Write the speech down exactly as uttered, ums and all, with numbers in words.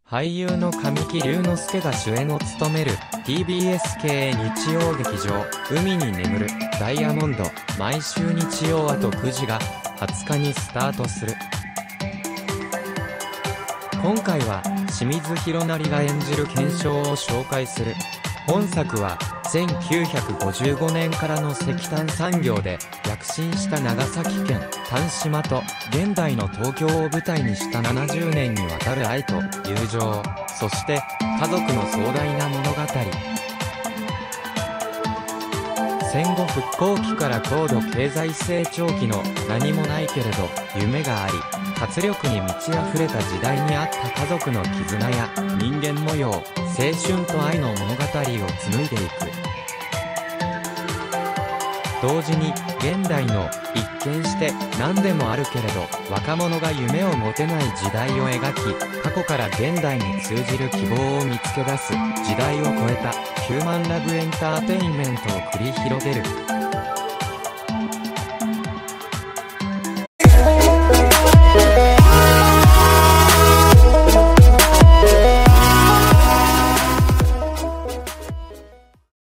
俳優の神木隆之介が主演を務める ティービーエス 系日曜劇場海に眠るダイヤモンド、毎週日曜あとくじがはつかにスタートする。今回は清水宏成が演じる賢章を紹介する。本作はせんきゅうひゃくごじゅうごねんからの石炭産業で躍進した長崎県丹島と現代の東京を舞台にしたななじゅうねんにわたる愛と友情、そして家族の壮大な物語。戦後復興期から高度経済成長期の何もないけれど夢があり活力に満ち溢れた時代にあった家族の絆や人間模様、青春と愛の物語を紡いでいく。同時に現代の一見して何でもあるけれど若者が夢を持てない時代を描き、過去から現代に通じる希望を見つけ出す時代を超えたヒューマンラブエンターテインメントを繰り広げる。